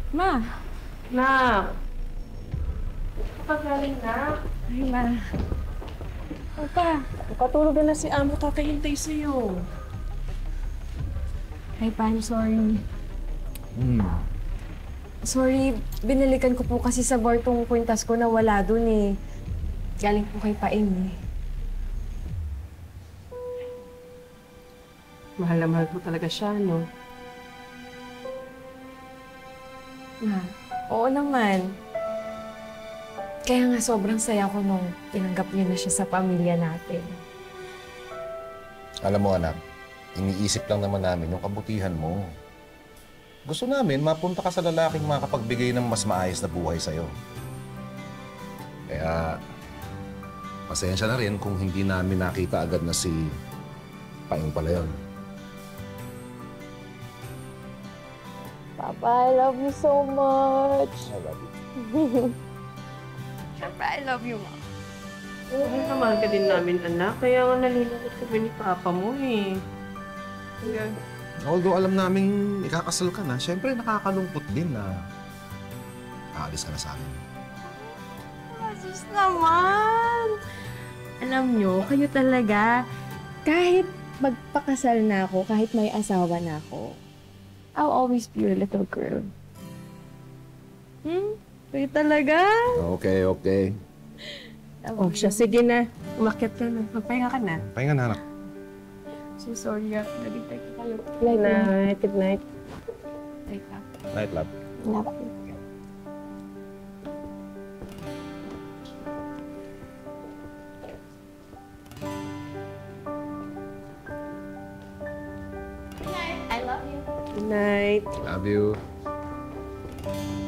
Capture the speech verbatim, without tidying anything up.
Ma! Nak! Kapagaling na. Ay, ma. Opa! Nakatulog na si Amo, kakahintay sa'yo. Ay, pa, I'm sorry. Hmm. Sorry, binalikan ko po kasi sa bar tong kwintas ko na wala dun eh. Galing po kay Paing eh. Mahal na mahal mo talaga siya, no? Ma, oo naman. Kaya nga sobrang saya ko nung tinanggap niyo na siya sa pamilya natin. Alam mo anak, iniisip lang naman namin yung kabutihan mo. Gusto namin mapunta ka sa lalaking makapagbigay ng mas maayos na buhay sa'yo. Kaya, pasensya na rin kung hindi namin nakita agad na si Paing pala yun. Papa, I love you so much. I love you. Siyempre, I love you, Ma. Mahal na mahal ka din namin, anak. Kaya nga nalilungkot kami ni Papa mo, eh. Kaya... Although alam namin ikakasal ka na, syempre nakakalungkot din na aalis ka na sa amin. Asus naman! Alam nyo, kayo talaga, kahit magpakasal na ako, kahit may asawa na ako, I'll always be your little girl. Hmm? Kayo talaga? Okay, okay. Oh, siya, sige na. Umakyat ka na. Magpahinga ka na. Pahinga na anak. So sorry, ah. Nagintay ko kayo. Good night. Good night. Wait lang. Night, love. Love you. Good night. I love you. Good night. Love you.